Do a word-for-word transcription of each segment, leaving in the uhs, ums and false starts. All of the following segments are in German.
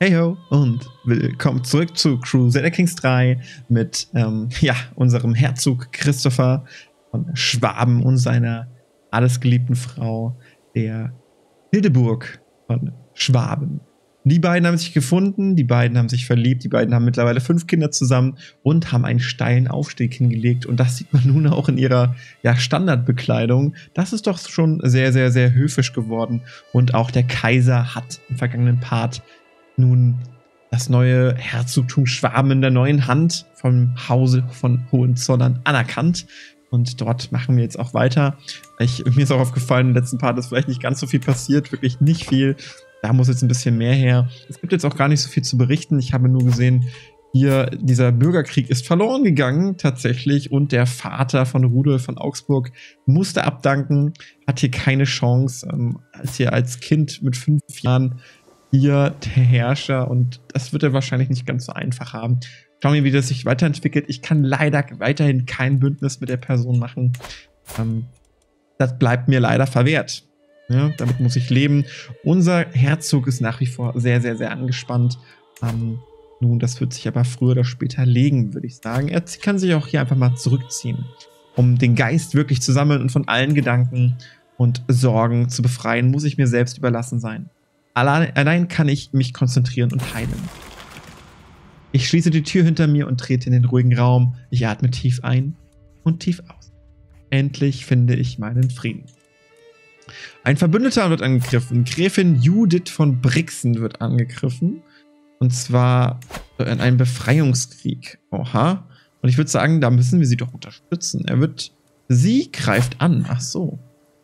Hey ho und willkommen zurück zu Crusader Kings drei mit ähm, ja, unserem Herzog Christopher von Schwaben und seiner allesgeliebten Frau, der Hildeburg von Schwaben. Die beiden haben sich gefunden, die beiden haben sich verliebt, die beiden haben mittlerweile fünf Kinder zusammen und haben einen steilen Aufstieg hingelegt. Und das sieht man nun auch in ihrer ja, Standardbekleidung. Das ist doch schon sehr, sehr, sehr höfisch geworden. Und auch der Kaiser hat im vergangenen Part nun das neue Herzogtum Schwaben in der neuen Hand vom Hause von Hohenzollern anerkannt. Und dort machen wir jetzt auch weiter. Ich, mir ist auch aufgefallen, im letzten Part ist vielleicht nicht ganz so viel passiert, wirklich nicht viel. Da muss jetzt ein bisschen mehr her. Es gibt jetzt auch gar nicht so viel zu berichten. Ich habe nur gesehen, hier dieser Bürgerkrieg ist verloren gegangen tatsächlich. Und der Vater von Rudolf von Augsburg musste abdanken, hat hier keine Chance. Ähm, als hier als Kind mit fünf Jahren hier der Herrscher, und das wird er wahrscheinlich nicht ganz so einfach haben. Schauen wir, wie das sich weiterentwickelt. Ich kann leider weiterhin kein Bündnis mit der Person machen. Ähm, das bleibt mir leider verwehrt. Ja, damit muss ich leben. Unser Herzog ist nach wie vor sehr, sehr, sehr angespannt. Ähm, nun, das wird sich aber früher oder später legen, würde ich sagen. Er kann sich auch hier einfach mal zurückziehen, um den Geist wirklich zu sammeln und von allen Gedanken und Sorgen zu befreien, muss ich mir selbst überlassen sein. Allein, allein kann ich mich konzentrieren und heilen. Ich schließe die Tür hinter mir und trete in den ruhigen Raum. Ich atme tief ein und tief aus. Endlich finde ich meinen Frieden. Ein Verbündeter wird angegriffen. Gräfin Judith von Brixen wird angegriffen. Und zwar in einem Befreiungskrieg. Oha. Und ich würde sagen, da müssen wir sie doch unterstützen. Er wird... Sie greift an. Ach so.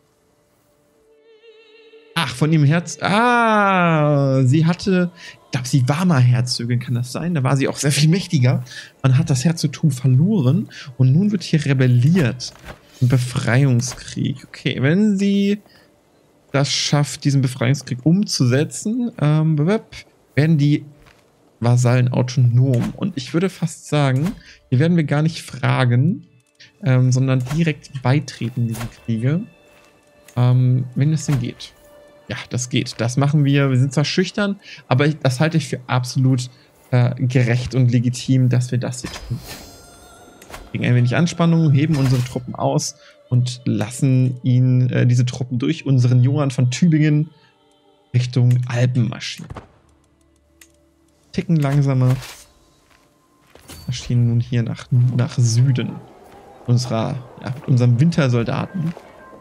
Ach, von ihrem Herz... Ah, sie hatte... Ich glaube, sie war mal Herzogin, kann das sein? Da war sie auch sehr viel mächtiger. Man hat das Herzogtum verloren. Und nun wird hier rebelliert. Ein Befreiungskrieg. Okay, wenn sie das schafft, diesen Befreiungskrieg umzusetzen, ähm, werden die Vasallen autonom. Und ich würde fast sagen, hier werden wir gar nicht fragen, ähm, sondern direkt beitreten in diesen Kriege. Ähm, wenn es denn geht. Ja, das geht. Das machen wir. Wir sind zwar schüchtern, aber ich, das halte ich für absolut äh, gerecht und legitim, dass wir das hier tun. Gegen ein wenig Anspannung, heben unsere Truppen aus und lassen ihn, äh, diese Truppen durch unseren Johann von Tübingen Richtung Alpen marschieren. Ticken langsamer. Marschieren nun hier nach, nach Süden. Unserer, ja, mit unserem Wintersoldaten.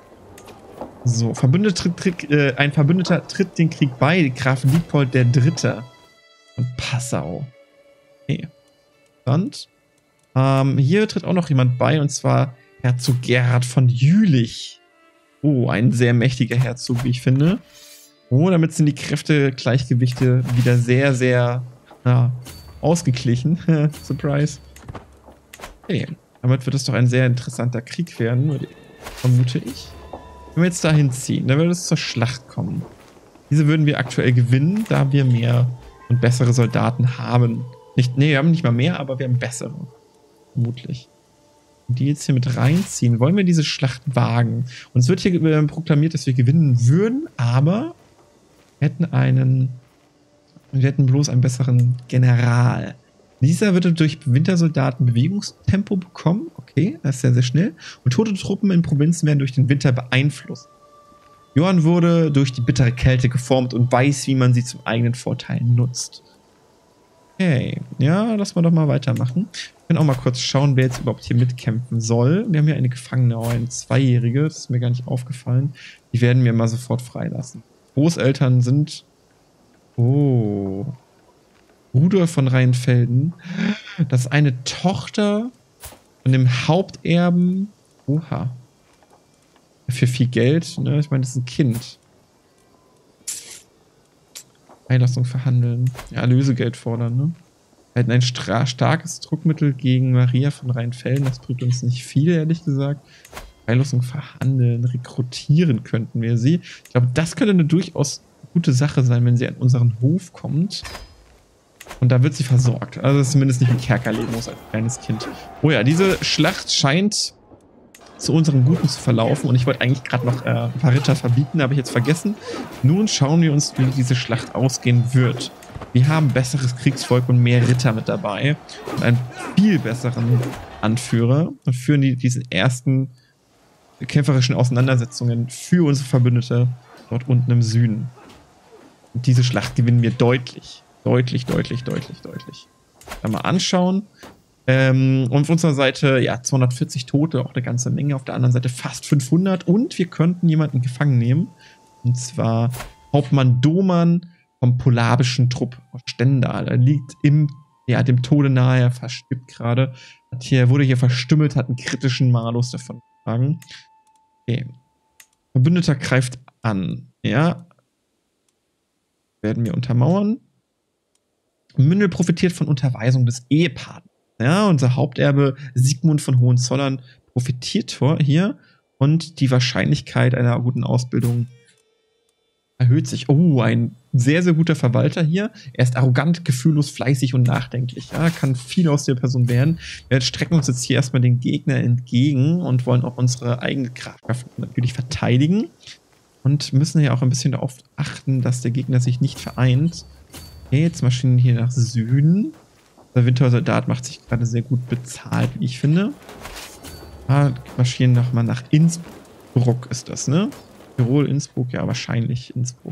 So, Verbündeter tritt, äh, ein Verbündeter tritt den Krieg bei, Graf Liedpold der Dritte von Passau. Okay. Und ähm, hier tritt auch noch jemand bei, und zwar Herzog Gerhard von Jülich. Oh, ein sehr mächtiger Herzog, wie ich finde. Oh, damit sind die Kräftegleichgewichte wieder sehr, sehr ja, ausgeglichen. Surprise. Okay, damit wird es doch ein sehr interessanter Krieg werden, vermute ich. Wenn wir jetzt dahin ziehen, dann würde es zur Schlacht kommen. Diese würden wir aktuell gewinnen, da wir mehr und bessere Soldaten haben. Nicht, nee, wir haben nicht mal mehr, aber wir haben bessere. Vermutlich. Und die jetzt hier mit reinziehen. Wollen wir diese Schlacht wagen? Und es wird hier äh, proklamiert, dass wir gewinnen würden, aber wir hätten einen, wir hätten bloß einen besseren General. Dieser würde durch Wintersoldaten Bewegungstempo bekommen. Okay, das ist sehr, sehr schnell. Und tote Truppen in Provinzen werden durch den Winter beeinflusst. Johann wurde durch die bittere Kälte geformt und weiß, wie man sie zum eigenen Vorteil nutzt. Okay, ja, lass mal doch mal weitermachen. Wir können auch mal kurz schauen, wer jetzt überhaupt hier mitkämpfen soll. Wir haben hier eine Gefangene, oh, eine Zweijährige. Das ist mir gar nicht aufgefallen. Die werden wir mal sofort freilassen. Großeltern sind... Oh... Rudolf von Rheinfelden. Das ist eine Tochter von dem Haupterben. Oha. Für viel Geld, ne? Ich meine, das ist ein Kind. Einlassung verhandeln. Ja, Lösegeld fordern, ne? Wir hätten ein starkes Druckmittel gegen Maria von Rheinfelden. Das bringt uns nicht viel, ehrlich gesagt. Einlassung verhandeln. Rekrutieren könnten wir sie. Ich glaube, das könnte eine durchaus gute Sache sein, wenn sie an unseren Hof kommt. Und da wird sie versorgt. Also zumindest nicht im Kerker leben muss als kleines Kind. Oh ja, diese Schlacht scheint zu unseren Guten zu verlaufen. Und ich wollte eigentlich gerade noch äh, ein paar Ritter verbieten, habe ich jetzt vergessen. Nun schauen wir uns, wie diese Schlacht ausgehen wird. Wir haben besseres Kriegsvolk und mehr Ritter mit dabei. Und einen viel besseren Anführer. Und führen die, diese ersten kämpferischen Auseinandersetzungen für unsere Verbündete dort unten im Süden. Und diese Schlacht gewinnen wir deutlich. Deutlich, deutlich, deutlich, deutlich. Mal anschauen. Ähm, und auf unserer Seite, ja, zweihundertvierzig Tote, auch eine ganze Menge. Auf der anderen Seite fast fünfhundert. Und wir könnten jemanden gefangen nehmen. Und zwar Hauptmann Doman vom polabischen Trupp aus Stendal. Er liegt im, ja, dem Tode nahe. Er verstirbt gerade. Er wurde hier verstümmelt, hat einen kritischen Malus davon getragen. Okay. Verbündeter greift an. Ja. Werden wir untermauern. Mündel profitiert von Unterweisung des Ehepaten. Ja, unser Haupterbe Sigmund von Hohenzollern profitiert hier und die Wahrscheinlichkeit einer guten Ausbildung erhöht sich. Oh, ein sehr, sehr guter Verwalter hier. Er ist arrogant, gefühllos, fleißig und nachdenklich. Ja, kann viel aus der Person werden. Wir strecken uns jetzt hier erstmal den Gegner entgegen und wollen auch unsere eigene Grafschaft natürlich verteidigen und müssen ja auch ein bisschen darauf achten, dass der Gegner sich nicht vereint. Okay, jetzt marschieren wir hier nach Süden. Der Wintersoldat macht sich gerade sehr gut bezahlt, wie ich finde. Ah, marschieren nochmal nach Innsbruck ist das, ne? Tirol, Innsbruck, ja, wahrscheinlich Innsbruck.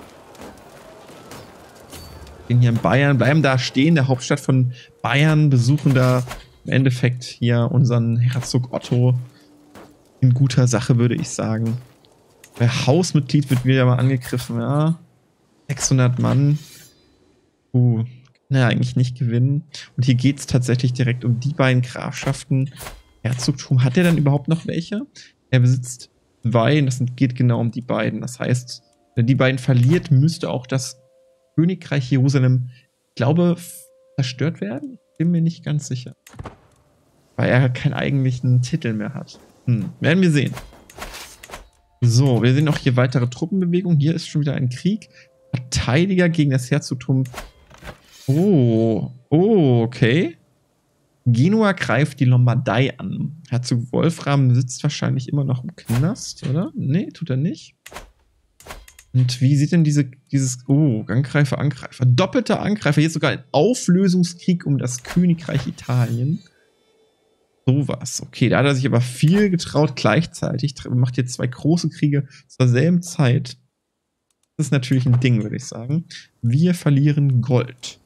Gehen hier in Bayern, bleiben da stehen, der Hauptstadt von Bayern, besuchen da im Endeffekt hier unseren Herzog Otto in guter Sache, würde ich sagen. Der Hausmitglied wird wieder mal angegriffen, ja. sechshundert Mann. Uh, kann er eigentlich nicht gewinnen. Und hier geht es tatsächlich direkt um die beiden Grafschaften. Herzogtum, hat er dann überhaupt noch welche? Er besitzt zwei, und das geht genau um die beiden. Das heißt, wenn die beiden verliert, müsste auch das Königreich Jerusalem, ich glaube, zerstört werden. Ich bin mir nicht ganz sicher. Weil er keinen eigentlichen Titel mehr hat. Hm, werden wir sehen. So, wir sehen auch hier weitere Truppenbewegungen. Hier ist schon wieder ein Krieg. Verteidiger gegen das Herzogtum. Oh, oh, okay. Genua greift die Lombardei an. Herzog Wolfram sitzt wahrscheinlich immer noch im Knast, oder? Nee, tut er nicht. Und wie sieht denn diese, dieses, oh, Angreifer, Angreifer, doppelter Angreifer, hier ist sogar ein Auflösungskrieg um das Königreich Italien. Sowas, okay, da hat er sich aber viel getraut gleichzeitig, macht hier zwei große Kriege zur selben Zeit. Das ist natürlich ein Ding, würde ich sagen. Wir verlieren Gold.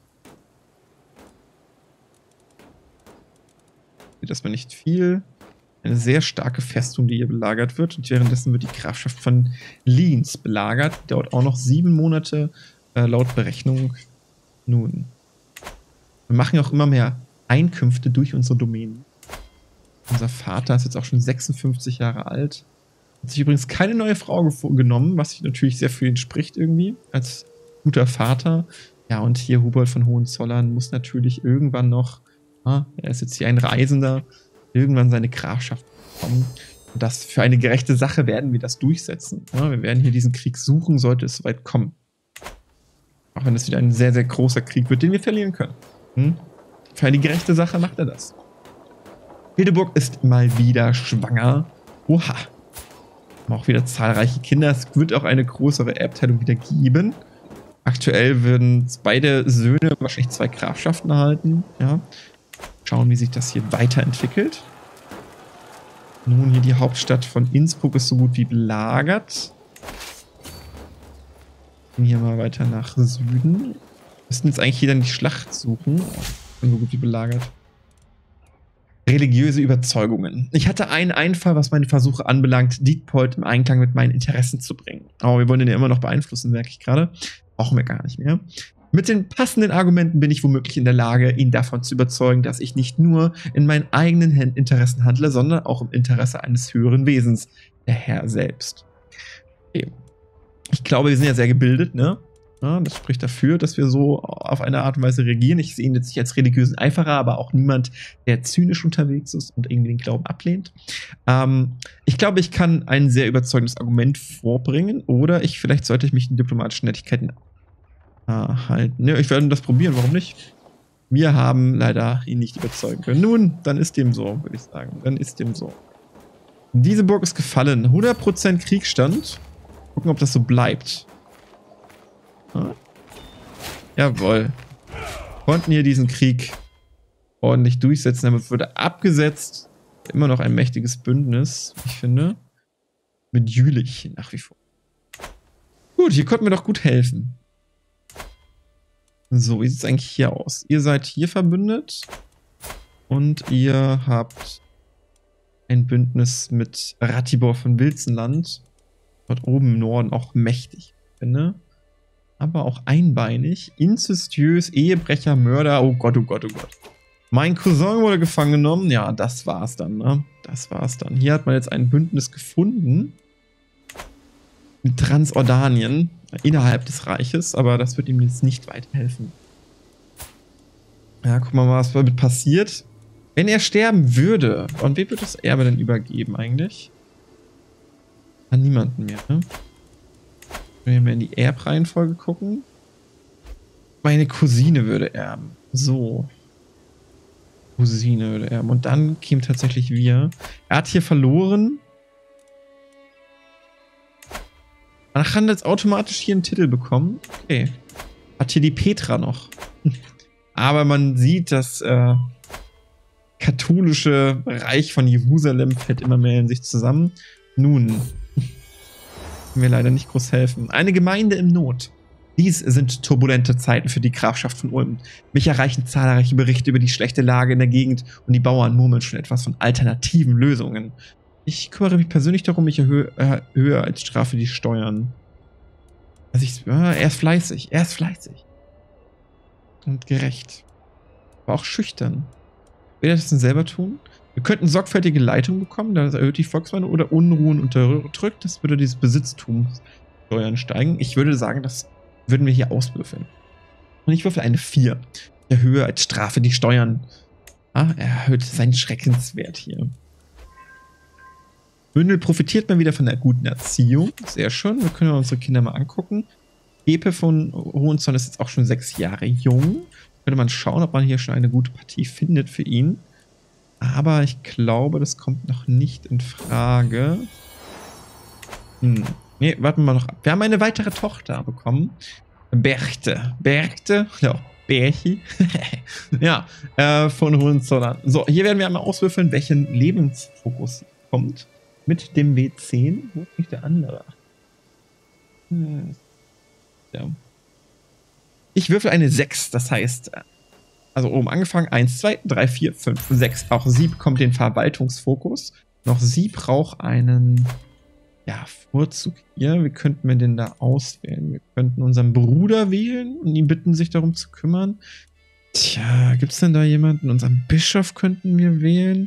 Das war nicht viel. Eine sehr starke Festung, die hier belagert wird. Und währenddessen wird die Grafschaft von Lienz belagert. Die dauert auch noch sieben Monate äh, laut Berechnung. Nun. Wir machen auch immer mehr Einkünfte durch unsere Domänen. Unser Vater ist jetzt auch schon sechsundfünfzig Jahre alt. Hat sich übrigens keine neue Frau genommen, was sich natürlich sehr für ihn spricht irgendwie. Als guter Vater. Ja, und hier Hubold von Hohenzollern muss natürlich irgendwann noch, ah, er ist jetzt hier ein Reisender, irgendwann seine Grafschaft bekommen. Und das für eine gerechte Sache werden wir das durchsetzen. Ja, wir werden hier diesen Krieg suchen, sollte es soweit kommen. Auch wenn es wieder ein sehr, sehr großer Krieg wird, den wir verlieren können. Hm? Für eine gerechte Sache macht er das. Hildeburg ist mal wieder schwanger. Oha. Haben auch wieder zahlreiche Kinder. Es wird auch eine größere Erbteilung wieder geben. Aktuell würden beide Söhne wahrscheinlich zwei Grafschaften erhalten. Ja. Schauen, wie sich das hier weiterentwickelt. Nun hier die Hauptstadt von Innsbruck ist so gut wie belagert. Gehen hier mal weiter nach Süden. Müssten jetzt eigentlich hier dann die Schlacht suchen. Oh, so gut wie belagert. Religiöse Überzeugungen. Ich hatte einen Einfall, was meine Versuche anbelangt, Dietpold im Einklang mit meinen Interessen zu bringen. Aber wir wollen den ja immer noch beeinflussen, merke ich gerade. Brauchen wir gar nicht mehr. Mit den passenden Argumenten bin ich womöglich in der Lage, ihn davon zu überzeugen, dass ich nicht nur in meinen eigenen Interessen handle, sondern auch im Interesse eines höheren Wesens, der Herr selbst. Okay. Ich glaube, wir sind ja sehr gebildet, ne? Ja, das spricht dafür, dass wir so auf eine Art und Weise regieren. Ich sehe ihn jetzt nicht als religiösen Eiferer, aber auch niemand, der zynisch unterwegs ist und irgendwie den Glauben ablehnt. Ähm, ich glaube, ich kann ein sehr überzeugendes Argument vorbringen, oder ich vielleicht sollte ich mich in diplomatischen Nettigkeiten ah, halten. Ja, ich werde das probieren, warum nicht? Wir haben leider ihn nicht überzeugen können. Nun, dann ist dem so, würde ich sagen. Dann ist dem so. Diese Burg ist gefallen. hundert Prozent Kriegsstand. Gucken, ob das so bleibt. Ja. Jawohl. Konnten hier diesen Krieg ordentlich durchsetzen. Damit wurde abgesetzt. Immer noch ein mächtiges Bündnis, ich finde. Mit Jülich nach wie vor. Gut, hier konnten wir doch gut helfen. So, wie sieht es eigentlich hier aus? Ihr seid hier verbündet. Und ihr habt ein Bündnis mit Ratibor von Wilzenland. Dort oben im Norden auch mächtig, ich finde. Aber auch einbeinig. Inzestiös, Ehebrecher, Mörder. Oh Gott, oh Gott, oh Gott. Mein Cousin wurde gefangen genommen. Ja, das war's dann, ne? Das war's dann. Hier hat man jetzt ein Bündnis gefunden. Mit Transordanien. Innerhalb des Reiches. Aber das wird ihm jetzt nicht weiterhelfen. Ja, gucken wir mal, was damit passiert. Wenn er sterben würde, und wem wird das Erbe denn übergeben eigentlich? An niemanden mehr, ne? Wenn wir in die Erbreihenfolge gucken. Meine Cousine würde erben. So. Cousine würde erben. Und dann kämen tatsächlich wir. Er hat hier verloren. Man kann jetzt automatisch hier einen Titel bekommen. Okay. Hat hier die Petra noch. Aber man sieht, das äh, katholische Reich von Jerusalem fällt immer mehr in sich zusammen. Nun, können wir leider nicht groß helfen. Eine Gemeinde in Not. Dies sind turbulente Zeiten für die Grafschaft von Ulm. Mich erreichen zahlreiche Berichte über die schlechte Lage in der Gegend und die Bauern murmeln schon etwas von alternativen Lösungen. Ich kümmere mich persönlich darum, ich erhöhe, erhöhe als Strafe die Steuern. Also ich, äh, er ist fleißig, er ist fleißig. Und gerecht. Aber auch schüchtern. Will er das denn selber tun? Wir könnten sorgfältige Leitung bekommen, das erhöht die Volksmeinung, oder Unruhen unterdrückt, das würde dieses Besitztumssteuern steigen. Ich würde sagen, das würden wir hier auswürfeln. Und ich würfel eine vier. Ich erhöhe als Strafe die Steuern. Ah, er erhöht seinen Schreckenswert hier. Bündel profitiert mal wieder von der guten Erziehung. Sehr schön. Wir können unsere Kinder mal angucken. Epe von Hohenzollern ist jetzt auch schon sechs Jahre jung. Könnte man schauen, ob man hier schon eine gute Partie findet für ihn. Aber ich glaube, das kommt noch nicht in Frage. Hm. Nee, warten wir mal noch ab. Wir haben eine weitere Tochter bekommen. Berchte. Berchte. Ja, Berchi. Ja, äh, von Hohenzollern. So, hier werden wir einmal auswürfeln, welchen Lebensfokus kommt. Mit dem W zehn. Wo ist nicht der andere? Hm. Ja. Ich würfel eine sechs, das heißt, also oben angefangen, eins, zwei, drei, vier, fünf, sechs. Auch sie bekommt den Verwaltungsfokus. Noch sie braucht einen, ja, Vorzug hier. Wie könnten wir den da auswählen? Wir könnten unseren Bruder wählen und ihn bitten, sich darum zu kümmern. Tja, gibt es denn da jemanden? Unseren Bischof könnten wir wählen.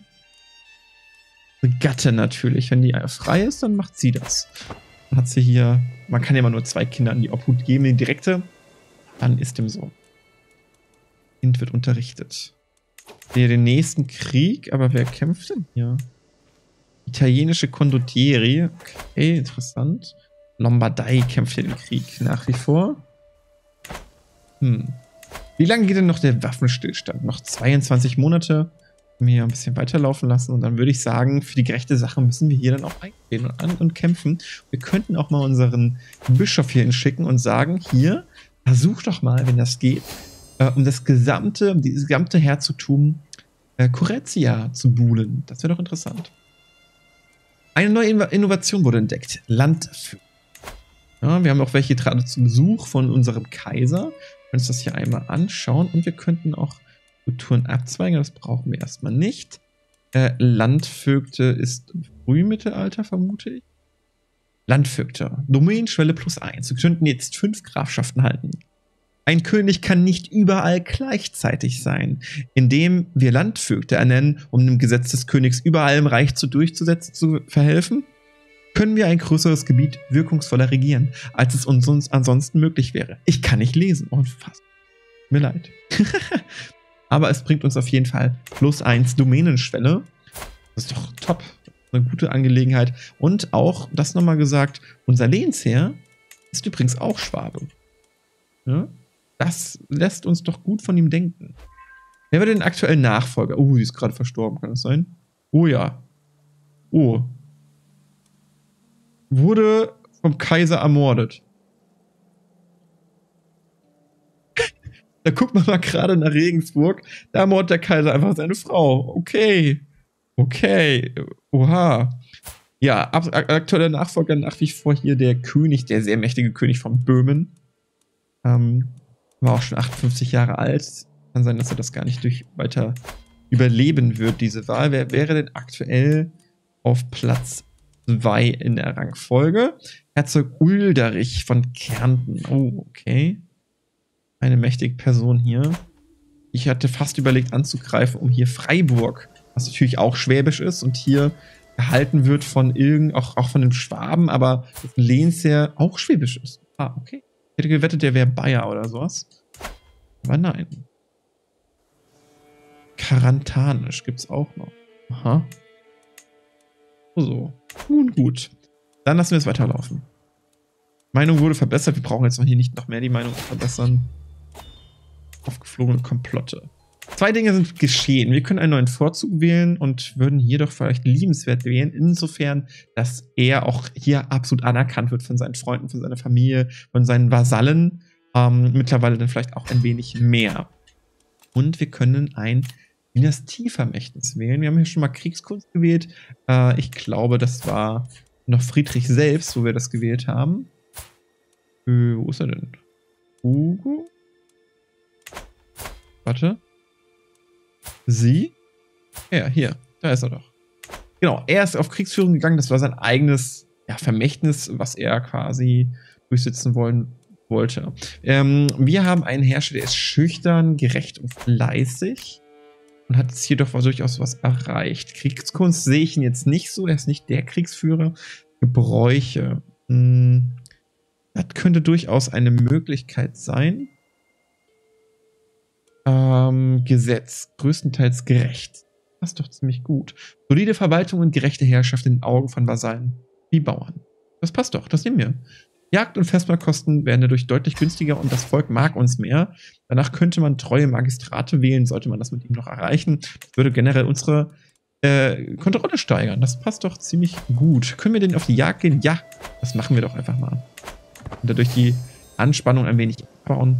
Gatte natürlich. Wenn die frei ist, dann macht sie das. Dann hat sie hier, man kann ja immer nur zwei Kinder an die Obhut geben, die direkte. Dann ist dem so. Kind wird unterrichtet. Hier den nächsten Krieg, aber wer kämpft denn hier? Italienische Condottieri. Okay, interessant. Lombardei kämpft hier den Krieg nach wie vor. Hm. Wie lange geht denn noch der Waffenstillstand? Noch zweiundzwanzig Monate. Mir ein bisschen weiterlaufen lassen und dann würde ich sagen, für die gerechte Sache müssen wir hier dann auch eingehen und, an und kämpfen. Wir könnten auch mal unseren Bischof hier hinschicken und sagen, hier, versuch doch mal, wenn das geht, äh, um das gesamte, um dieses gesamte Herzogtum äh, Koretia zu buhlen. Das wäre doch interessant. Eine neue Innovation wurde entdeckt. Landführung. Ja, wir haben auch welche gerade zu Besuch von unserem Kaiser. Wir können uns das hier einmal anschauen und wir könnten auch Kulturen abzweigen, das brauchen wir erstmal nicht. Äh, Landvögte ist Frühmittelalter, vermute ich. Landvögte. Domänenschwelle plus eins. Wir könnten jetzt fünf Grafschaften halten. Ein König kann nicht überall gleichzeitig sein. Indem wir Landvögte ernennen, um dem Gesetz des Königs überall im Reich zu durchzusetzen zu verhelfen, können wir ein größeres Gebiet wirkungsvoller regieren, als es uns ansonsten möglich wäre. Ich kann nicht lesen. Und fast. Mir leid. Aber es bringt uns auf jeden Fall plus eins Domänenschwelle. Das ist doch top. Eine gute Angelegenheit. Und auch, das nochmal gesagt, unser Lehnsherr ist übrigens auch Schwabe. Ja? Das lässt uns doch gut von ihm denken. Wer war denn aktuell Nachfolger? Oh, sie ist gerade verstorben, kann das sein? Oh ja. Oh. wurde vom Kaiser ermordet. Da guckt man mal gerade nach Regensburg. Da ermordet der Kaiser einfach seine Frau. Okay. Okay. Oha. Ja, aktueller Nachfolger nach wie vor hier der König, der sehr mächtige König von Böhmen. Ähm, war auch schon achtundfünfzig Jahre alt. Kann sein, dass er das gar nicht durch weiter überleben wird, diese Wahl. Wer wäre denn aktuell auf Platz zwei in der Rangfolge? Herzog Ulderich von Kärnten. Oh, okay. Eine mächtige Person hier. Ich hatte fast überlegt anzugreifen, um hier Freiburg, was natürlich auch schwäbisch ist und hier gehalten wird von irgend, auch, auch von den Schwaben, aber das Lehnsherr auch schwäbisch ist. Ah, okay. Ich hätte gewettet, der wäre Bayer oder sowas. Aber nein. Karantanisch gibt's auch noch. Aha. So. Nun gut. Dann lassen wir es weiterlaufen. Meinung wurde verbessert. Wir brauchen jetzt noch hier nicht noch mehr die Meinung verbessern. Aufgeflogene Komplotte. Zwei Dinge sind geschehen. Wir können einen neuen Vorzug wählen und würden hier doch vielleicht liebenswert wählen, insofern, dass er auch hier absolut anerkannt wird von seinen Freunden, von seiner Familie, von seinen Vasallen. Ähm, mittlerweile dann vielleicht auch ein wenig mehr. Und wir können ein Dynastievermächtnis wählen. Wir haben hier schon mal Kriegskunst gewählt. Äh, ich glaube, das war noch Friedrich selbst, wo wir das gewählt haben. Äh, wo ist er denn? Hugo? Warte. Sie? Ja, hier. Da ist er doch. Genau, er ist auf Kriegsführung gegangen. Das war sein eigenes ja, Vermächtnis, was er quasi durchsetzen wollen wollte. Ähm, wir haben einen Herrscher, der ist schüchtern, gerecht und fleißig und hat jetzt hier doch durchaus was erreicht. Kriegskunst sehe ich ihn jetzt nicht so. Er ist nicht der Kriegsführer. Gebräuche. Hm, das könnte durchaus eine Möglichkeit sein. Ähm, Gesetz. Größtenteils gerecht. Das ist doch ziemlich gut. Solide Verwaltung und gerechte Herrschaft in den Augen von Vasallen wie Bauern. Das passt doch, das nehmen wir. Jagd- und Festmahlkosten werden dadurch deutlich günstiger und das Volk mag uns mehr. Danach könnte man treue Magistrate wählen, sollte man das mit ihm noch erreichen. Das würde generell unsere äh, Kontrolle steigern. Das passt doch ziemlich gut. Können wir denn auf die Jagd gehen? Ja, das machen wir doch einfach mal. Und dadurch die Anspannung ein wenig abbauen.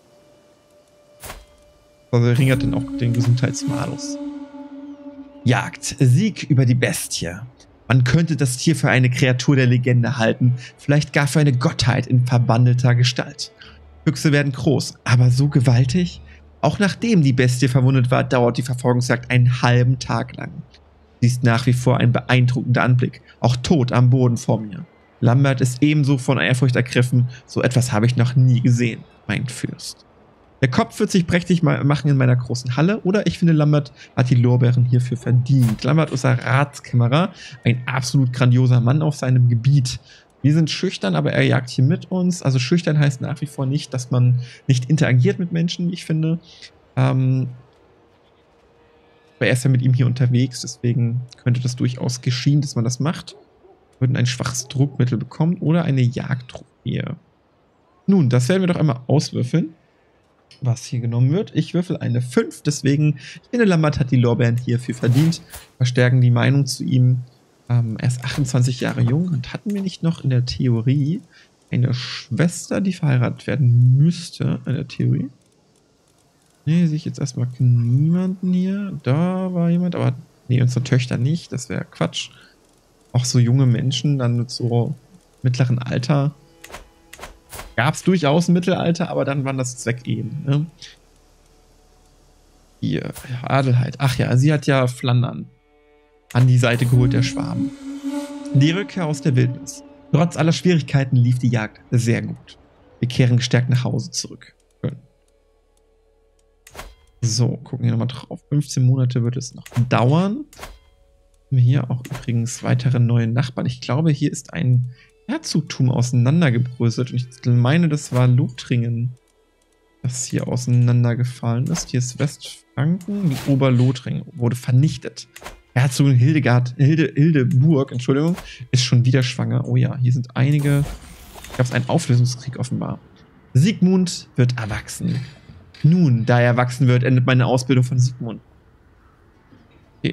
Also verringert dann auch den Gesundheitsmalus. Jagd. Sieg über die Bestie. Man könnte das Tier für eine Kreatur der Legende halten, vielleicht gar für eine Gottheit in verwandelter Gestalt. Füchse werden groß, aber so gewaltig? Auch nachdem die Bestie verwundet war, dauert die Verfolgungsjagd einen halben Tag lang. Sie ist nach wie vor ein beeindruckender Anblick, auch tot am Boden vor mir. Lambert ist ebenso von Ehrfurcht ergriffen, so etwas habe ich noch nie gesehen, mein Fürst. Der Kopf wird sich prächtig machen in meiner großen Halle, oder ich finde, Lambert hat die Lorbeeren hierfür verdient. Lambert ist ein Ratskämmerer, ein absolut grandioser Mann auf seinem Gebiet. Wir sind schüchtern, aber er jagt hier mit uns. Also schüchtern heißt nach wie vor nicht, dass man nicht interagiert mit Menschen, wie ich finde. Ähm, aber er ist ja mit ihm hier unterwegs, deswegen könnte das durchaus geschehen, dass man das macht. Wir würden ein schwaches Druckmittel bekommen oder eine Jagdtrophäe. Nun, das werden wir doch einmal auswürfeln, was hier genommen wird. Ich würfel eine fünf, deswegen, ich finde, Lambert hat die Lorbeeren hierfür verdient. Verstärken die Meinung zu ihm. Ähm, er ist achtundzwanzig Jahre jung und hatten wir nicht noch in der Theorie eine Schwester, die verheiratet werden müsste, in der Theorie? Ne, sehe ich jetzt erstmal niemanden hier. Da war jemand, aber nee, unsere Töchter nicht, das wäre Quatsch. Auch so junge Menschen, dann mit so mittleren Alter. Gab es durchaus im Mittelalter, aber dann waren das Zweckehen. Ne? Hier, Adelheid. Ach ja, sie hat ja Flandern an die Seite geholt, der Schwaben. Die Rückkehr aus der Wildnis. Trotz aller Schwierigkeiten lief die Jagd sehr gut. Wir kehren gestärkt nach Hause zurück. Schön. So, gucken wir nochmal drauf. fünfzehn Monate wird es noch dauern. Hier auch übrigens weitere neue Nachbarn. Ich glaube, hier ist ein Herzogtum auseinandergebröselt. Und ich meine, das war Lothringen, das hier auseinandergefallen ist. Hier ist Westfranken. Die Oberlothringen wurde vernichtet. Herzogin Hildegard, Hilde, Hildeburg, Entschuldigung, ist schon wieder schwanger. Oh ja, hier sind einige. Gab es einen Auflösungskrieg offenbar. Sigmund wird erwachsen. Nun, da er erwachsen wird, endet meine Ausbildung von Sigmund. Okay.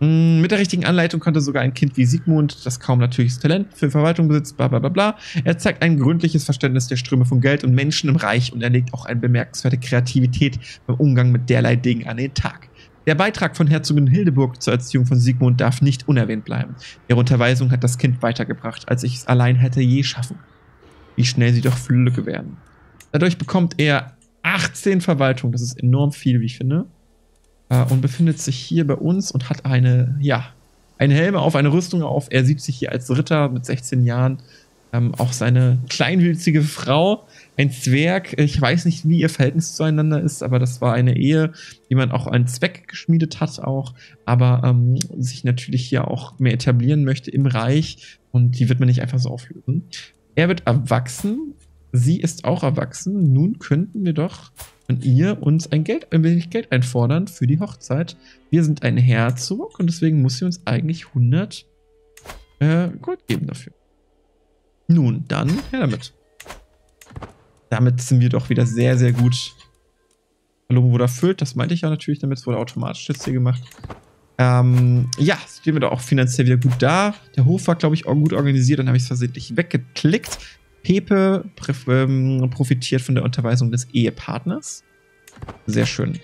Mit der richtigen Anleitung konnte sogar ein Kind wie Sigmund, das kaum natürliches Talent für Verwaltung besitzt, bla bla bla bla. Er zeigt ein gründliches Verständnis der Ströme von Geld und Menschen im Reich und er legt auch eine bemerkenswerte Kreativität beim Umgang mit derlei Dingen an den Tag. Der Beitrag von Herzogin Hildeburg zur Erziehung von Sigmund darf nicht unerwähnt bleiben. Ihre Unterweisung hat das Kind weitergebracht, als ich es allein hätte je schaffen. Wie schnell sie doch Flücke werden. Dadurch bekommt er achtzehn Verwaltung, das ist enorm viel, wie ich finde. Und befindet sich hier bei uns und hat eine, ja, eine Helme auf, eine Rüstung auf. Er sieht sich hier als Ritter mit sechzehn Jahren. Ähm, auch seine kleinwüchsige Frau, ein Zwerg. Ich weiß nicht, wie ihr Verhältnis zueinander ist, aber das war eine Ehe, die man auch einen Zweck geschmiedet hat auch. Aber ähm, sich natürlich hier auch mehr etablieren möchte im Reich. Und die wird man nicht einfach so auflösen. Er wird erwachsen. Sie ist auch erwachsen. Nun könnten wir doch von ihr uns ein, Geld, ein wenig Geld einfordern für die Hochzeit. Wir sind ein Herzog und deswegen muss sie uns eigentlich hundert äh, Gold geben dafür. Nun, dann her damit. Damit sind wir doch wieder sehr, sehr gut. Verlobung wurde erfüllt, das meinte ich ja natürlich, damit es wurde automatisch jetzt hier gemacht. Ähm, ja, stehen wir da auch finanziell wieder gut da. Der Hof war, glaube ich, auch gut organisiert, dann habe ich es versehentlich weggeklickt. Pepe ähm, profitiert von der Unterweisung des Ehepartners. Sehr schön.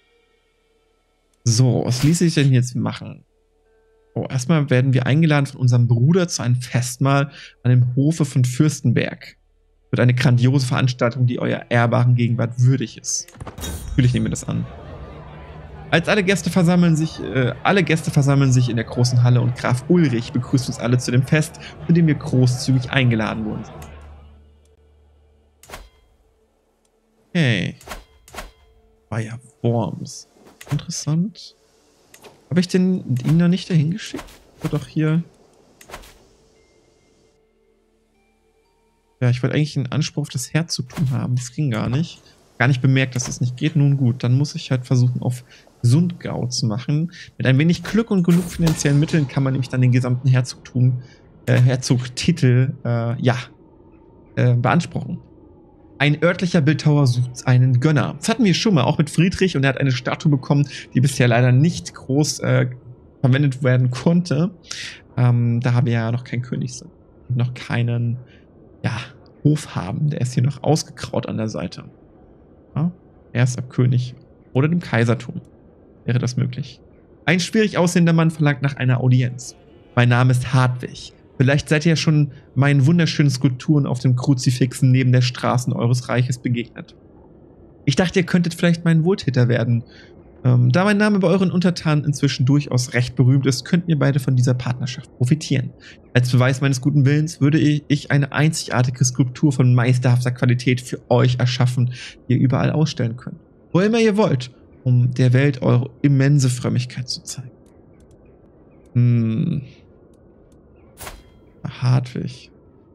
So, was ließe ich denn jetzt machen? Oh, erstmal werden wir eingeladen von unserem Bruder zu einem Festmahl an dem Hofe von Fürstenberg. Wird eine grandiose Veranstaltung, die eurer ehrbaren Gegenwart würdig ist. Natürlich nehmen wir das an. Als alle Gäste versammeln sich, äh, alle Gäste versammeln sich in der großen Halle und Graf Ulrich begrüßt uns alle zu dem Fest, zu dem wir großzügig eingeladen wurden. Okay. Fire Worms. Interessant. Habe ich den ihn noch nicht dahin geschickt? Wird doch hier. Ja, ich wollte eigentlich einen Anspruch auf das Herzogtum haben. Das ging gar nicht. Gar nicht bemerkt, dass das nicht geht. Nun gut, dann muss ich halt versuchen, auf Sundgau zu machen. Mit ein wenig Glück und genug finanziellen Mitteln kann man nämlich dann den gesamten Herzogtum, äh, Herzogtitel, äh, ja, äh, beanspruchen. Ein örtlicher Bildhauer sucht einen Gönner. Das hatten wir schon mal, auch mit Friedrich, und er hat eine Statue bekommen, die bisher leider nicht groß äh, verwendet werden konnte. Ähm, da wir ja noch kein König sind und noch keinen, ja, Hof haben. Der ist hier noch ausgekraut an der Seite. Ja? Erst ab König oder dem Kaisertum wäre das möglich. Ein schwierig aussehender Mann verlangt nach einer Audienz. Mein Name ist Hartwig. Vielleicht seid ihr ja schon meinen wunderschönen Skulpturen auf dem Kruzifixen neben der Straßen eures Reiches begegnet. Ich dachte, ihr könntet vielleicht mein Wohltäter werden. Ähm, da mein Name bei euren Untertanen inzwischen durchaus recht berühmt ist, könnten ihr beide von dieser Partnerschaft profitieren. Als Beweis meines guten Willens würde ich eine einzigartige Skulptur von meisterhafter Qualität für euch erschaffen, die ihr überall ausstellen könnt. Wo immer ihr wollt, um der Welt eure immense Frömmigkeit zu zeigen. Hm... Hartwig.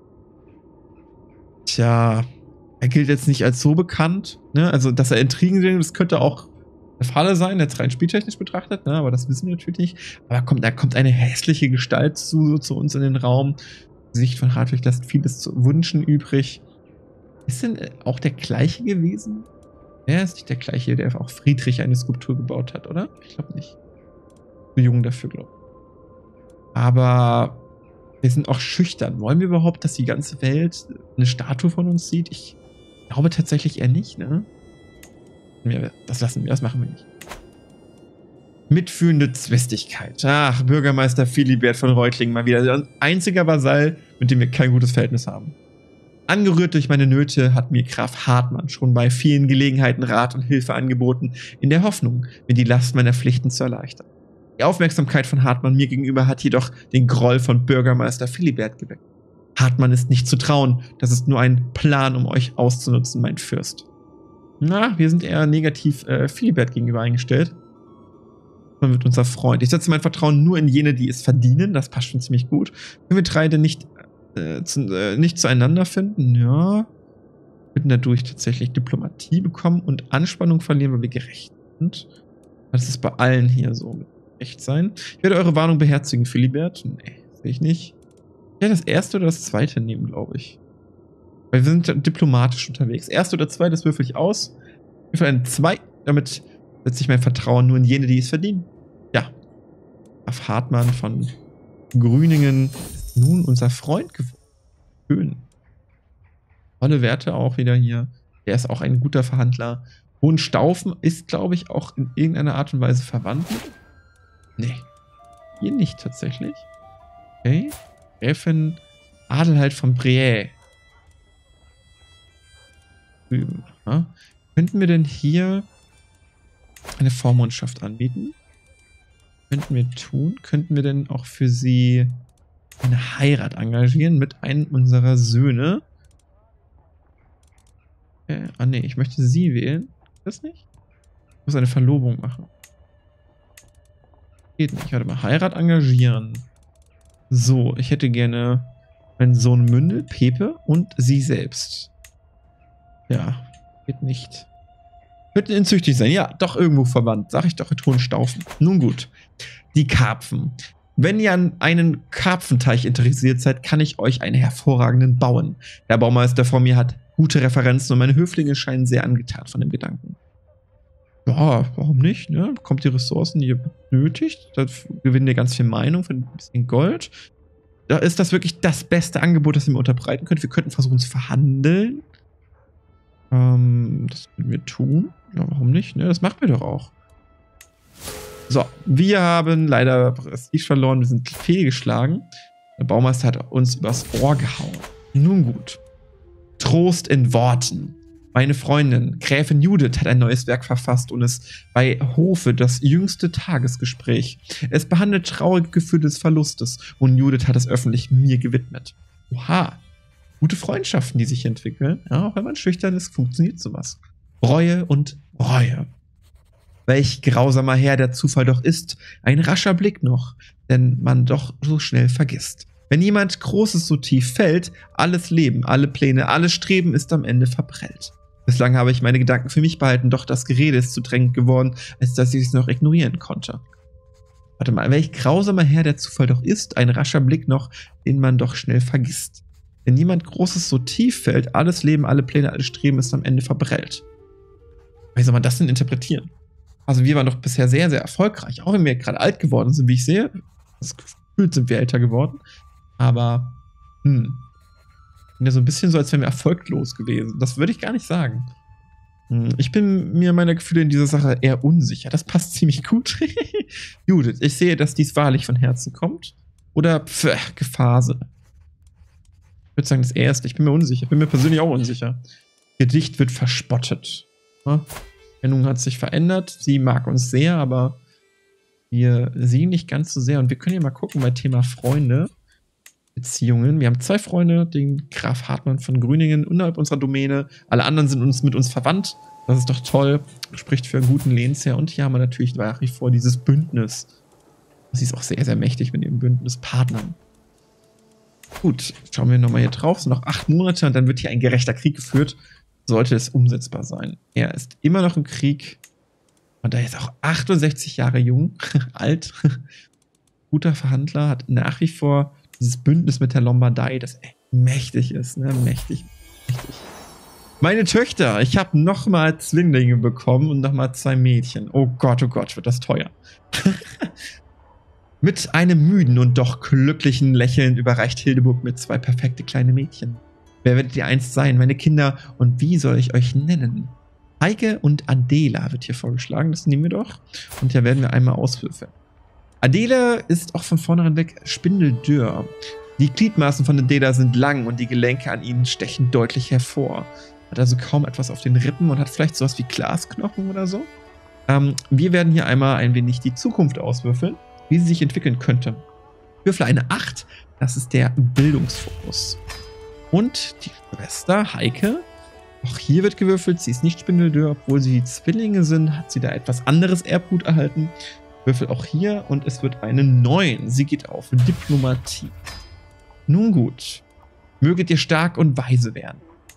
Tja, er gilt jetzt nicht als so bekannt, ne? Also, dass er Intrigen will, das könnte auch der Falle sein, jetzt rein spieltechnisch betrachtet, ne? Aber das wissen wir natürlich nicht. Aber kommt, da kommt eine hässliche Gestalt zu, zu uns in den Raum. Die Sicht von Hartwig lässt vieles zu wünschen übrig. Ist denn auch der gleiche gewesen? Er ist nicht der gleiche, der auch Friedrich eine Skulptur gebaut hat, oder? Ich glaube nicht. Zu jung dafür, glaube ich. Aber wir sind auch schüchtern. Wollen wir überhaupt, dass die ganze Welt eine Statue von uns sieht? Ich glaube tatsächlich eher nicht, ne? Das lassen wir, das machen wir nicht. Mitfühlende Zwistigkeit. Ach, Bürgermeister Philibert von Reutlingen mal wieder. Ein einziger Vasall, mit dem wir kein gutes Verhältnis haben. Angerührt durch meine Nöte hat mir Graf Hartmann schon bei vielen Gelegenheiten Rat und Hilfe angeboten, in der Hoffnung, mir die Last meiner Pflichten zu erleichtern. Die Aufmerksamkeit von Hartmann mir gegenüber hat jedoch den Groll von Bürgermeister Philibert geweckt. Hartmann ist nicht zu trauen, das ist nur ein Plan, um euch auszunutzen, mein Fürst. Na, wir sind eher negativ äh, Philibert gegenüber eingestellt. Man wird unser Freund. Ich setze mein Vertrauen nur in jene, die es verdienen, das passt schon ziemlich gut. Wenn wir drei denn nicht, äh, zu, äh, nicht zueinander finden, ja, wir würden dadurch tatsächlich Diplomatie bekommen und Anspannung verlieren, weil wir gerecht sind. Das ist bei allen hier so mit echt sein. Ich werde eure Warnung beherzigen, Philibert. Nee, sehe ich nicht. Ich werde das erste oder das zweite nehmen, glaube ich. Weil wir sind diplomatisch unterwegs. Erste oder zweite, das würfel ich aus. Ich würfel ein zwei. Damit setze ich mein Vertrauen nur in jene, die es verdienen. Ja. Graf Hartmann von Grüningen ist nun unser Freund geworden. Schön. Tolle Werte auch wieder hier. Er ist auch ein guter Verhandler. Hohenstaufen ist, glaube ich, auch in irgendeiner Art und Weise verwandt. Nee. Hier nicht tatsächlich. Okay. Gräfin Adelheid von Briey. Ja. Könnten wir denn hier eine Vormundschaft anbieten? Könnten wir tun? Könnten wir denn auch für sie eine Heirat engagieren mit einem unserer Söhne? Äh, ah ne, ich möchte sie wählen. Das nicht? Ich muss eine Verlobung machen. Geht nicht. Warte mal. Heirat engagieren. So, ich hätte gerne meinen Sohn Mündel, Pepe und sie selbst. Ja, geht nicht. Könnten inzüchtig sein. Ja, doch irgendwo verwandt. Sag ich doch mit Hohenstaufen. Nun gut. Die Karpfen. Wenn ihr an einen Karpfenteich interessiert seid, kann ich euch einen hervorragenden bauen. Der Baumeister vor mir hat gute Referenzen und meine Höflinge scheinen sehr angetan von dem Gedanken. Ja, warum nicht? Ne? Bekommt die Ressourcen, die ihr benötigt. Da gewinnt ihr ganz viel Meinung für ein bisschen Gold. Da ist das wirklich das beste Angebot, das ihr mir unterbreiten könnt. Wir könnten versuchen zu verhandeln. Ähm, das würden wir tun. Ja, warum nicht? Ne? Das machen wir doch auch. So, wir haben leider Prestige verloren. Wir sind fehlgeschlagen. Der Baumeister hat uns übers Ohr gehauen. Nun gut. Trost in Worten. Meine Freundin, Gräfin Judith, hat ein neues Werk verfasst und ist bei Hofe das jüngste Tagesgespräch. Es behandelt traurige Gefühle des Verlustes und Judith hat es öffentlich mir gewidmet. Oha, gute Freundschaften, die sich entwickeln. Ja, auch wenn man schüchtern ist, funktioniert sowas. Reue und Reue. Welch grausamer Herr der Zufall doch ist, ein rascher Blick noch, denn man doch so schnell vergisst. Wenn jemand Großes so tief fällt, alles Leben, alle Pläne, alles Streben ist am Ende verprellt. Bislang habe ich meine Gedanken für mich behalten, doch das Gerede ist zu drängend geworden, als dass ich es noch ignorieren konnte. Warte mal, welch grausamer Herr der Zufall doch ist, ein rascher Blick noch, den man doch schnell vergisst. Wenn jemand Großes so tief fällt, alles Leben, alle Pläne, alles Streben ist am Ende verprellt. Wie soll man das denn interpretieren? Also wir waren doch bisher sehr, sehr erfolgreich, auch wenn wir gerade alt geworden sind, wie ich sehe. Das gefühlt sind wir älter geworden. Aber, hm. Ja, so ein bisschen so, als wären wir erfolglos gewesen. Das würde ich gar nicht sagen. Hm, ich bin mir meiner Gefühle in dieser Sache eher unsicher. Das passt ziemlich gut. Judith, ich sehe, dass dies wahrlich von Herzen kommt. Oder, pff, Gefase. Ich würde sagen, das Erste. Ich bin mir unsicher. Ich bin mir persönlich auch unsicher. Gedicht wird verspottet. Ja? Nun hat sich verändert. Sie mag uns sehr, aber wir sie nicht ganz so sehr. Und wir können ja mal gucken bei Thema Freunde, Beziehungen. Wir haben zwei Freunde, den Graf Hartmann von Grüningen innerhalb unserer Domäne. Alle anderen sind uns mit uns verwandt. Das ist doch toll. Spricht für einen guten Lehnsherr. Und hier haben wir natürlich nach wie vor dieses Bündnis. Das ist auch sehr, sehr mächtig mit dem Bündnispartnern. Gut, schauen wir nochmal hier drauf. Es sind noch acht Monate und dann wird hier ein gerechter Krieg geführt. Sollte es umsetzbar sein. Er ist immer noch im Krieg. Und er ist auch achtundsechzig Jahre jung. Alt. Guter Verhandler. Hat nach wie vor dieses Bündnis mit der Lombardei, das echt mächtig ist. Ne? Mächtig. Mächtig. Meine Töchter. Ich habe nochmal Zwillinge bekommen und nochmal zwei Mädchen. Oh Gott, oh Gott, wird das teuer. Mit einem müden und doch glücklichen Lächeln überreicht Hildeburg mir zwei perfekte kleine Mädchen. Wer werdet ihr einst sein, meine Kinder, und wie soll ich euch nennen? Heike und Adela wird hier vorgeschlagen, das nehmen wir doch. Und hier werden wir einmal auswürfeln. Adela ist auch von vornherein weg spindeldürr. Die Gliedmaßen von Adela sind lang und die Gelenke an ihnen stechen deutlich hervor. Hat also kaum etwas auf den Rippen und hat vielleicht sowas wie Glasknochen oder so. Ähm, wir werden hier einmal ein wenig die Zukunft auswürfeln, wie sie sich entwickeln könnte. Würfel eine acht, das ist der Bildungsfokus. Und die Schwester Heike, auch hier wird gewürfelt, sie ist nicht spindeldürr, obwohl sie Zwillinge sind, hat sie da etwas anderes Erbgut erhalten. Würfel auch hier und es wird eine neun. Sie geht auf Diplomatie. Nun gut, möget ihr stark und weise werden.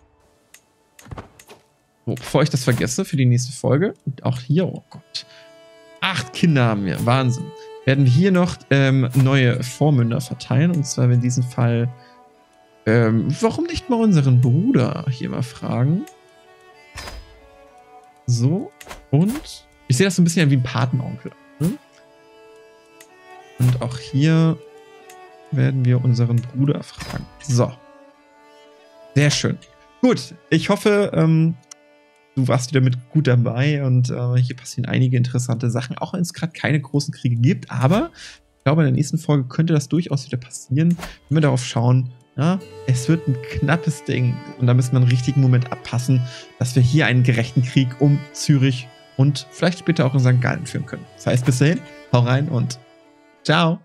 So, bevor ich das vergesse für die nächste Folge, und auch hier, oh Gott, acht Kinder haben wir, Wahnsinn. Werden wir hier noch ähm, neue Vormünder verteilen, und zwar in diesem Fall Ähm, warum nicht mal unseren Bruder hier mal fragen? So, und ich sehe das so ein bisschen wie ein Patenonkel. Ne? Und auch hier werden wir unseren Bruder fragen. So. Sehr schön. Gut, ich hoffe, ähm, du warst wieder mit gut dabei und äh, hier passieren einige interessante Sachen, auch wenn es gerade keine großen Kriege gibt, aber ich glaube, in der nächsten Folge könnte das durchaus wieder passieren, wenn wir darauf schauen, ja, es wird ein knappes Ding und da müssen wir einen richtigen Moment abpassen, dass wir hier einen gerechten Krieg um Zürich und vielleicht später auch in Sankt Gallen führen können. Das heißt, bis dahin, hau rein und ciao!